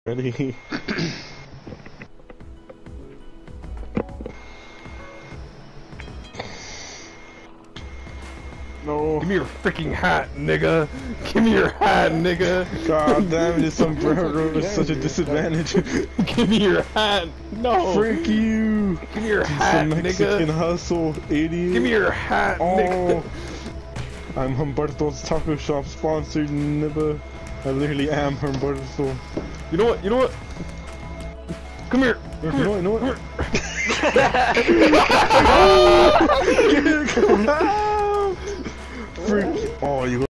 Ready? No. Give me your freaking hat, nigga. Give me your hat, nigga. God damn, this sombrero is such a disadvantage. Give me your hat. No. Frick you. Give me your Some hat, Mexican nigga. hustle, idiot. Give me your hat, nigga. I'm Humberto's Taco Shop sponsored, nibba. I literally am Humberto. You know what? You know what? Come here. You know what? Freak. Oh, you